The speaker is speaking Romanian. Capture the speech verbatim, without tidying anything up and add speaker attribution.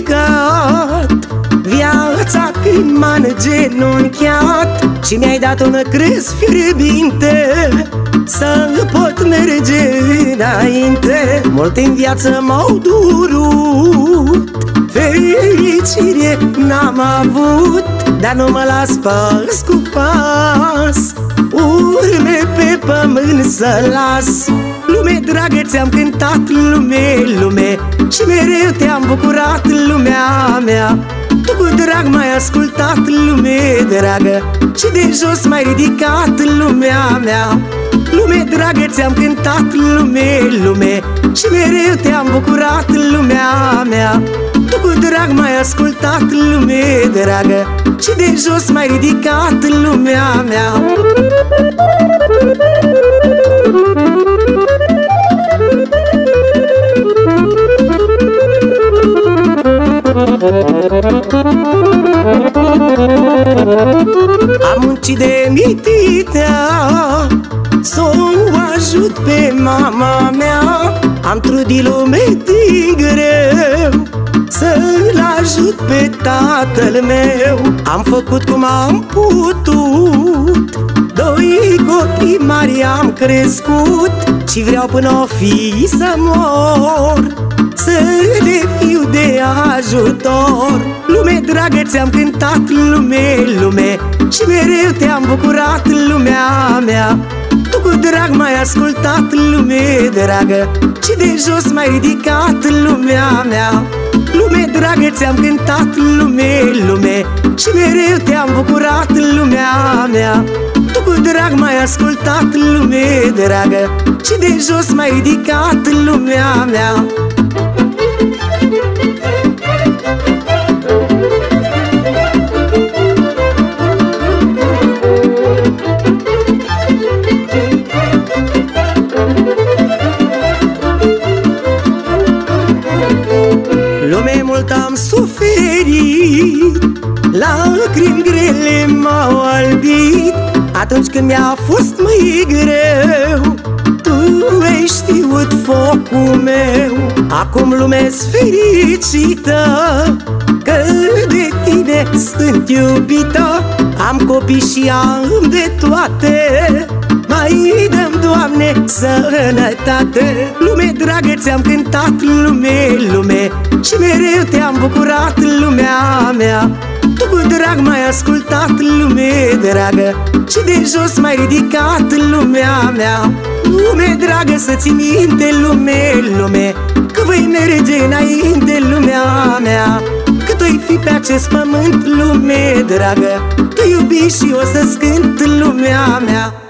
Speaker 1: ridicat viața când m-a îngenunchiat și mi-ai dat un crez fierbinte să pot merge înainte. Multe în viață m-au durut, fericire n-am avut, dar nu mă las pas cu pas, urme pe pământ să las. Lume dragă, ți-am cântat, lume, lume, și mereu te-am bucurat, lumea mea. Tu cu drag m-ai ascultat, lume dragă, și de jos m-ai ridicat, lumea mea. Lume dragă, ți-am cântat, lume, lume, și mereu te-am bucurat, lumea mea. Tu cu drag m-ai ascultat, lume dragă, și de jos m-ai ridicat, lumea mea. Am muncit de mititea s-o ajut pe mama mea, am trudit lume din greu să-l ajut pe tatăl meu. Am făcut cum am putut, doi copii mari am crescut și vreau până o fi să mor să le fiu de ajutor. Lume dragă, ți-am cântat, lume, lume, și mereu te-am bucurat, lumea mea. Tu cu drag m-ai ascultat, lume dragă, și de jos m-ai ridicat, lumea mea. Lume dragă, ți-am cântat, lume, lume, și mereu te-am bucurat, lumea mea. Tu cu drag m-ai ascultat, lume dragă, și de jos m-ai ridicat, lumea mea. Lume mult am suferit, lacrimi grele m-au albit atunci când mi-a fost mai greu. Tu ai știut focul meu, acum lume-s fericită că de tine sunt iubită. Am copii și am de toate, mai dăm, Doamne, sănătate. Lume dragă, ți-am cântat, lume, lume, și mereu te-am bucurat, lumea mea. Tu cu drag m-ai ascultat, lume dragă, și de jos m-ai ridicat, lumea mea. Lume dragă, să ții minte, lume, lume, că voi merge înainte, lumea mea. Cât oi fi pe acest pământ, lume dragă, te iubi și o să-ți cânt, lumea mea.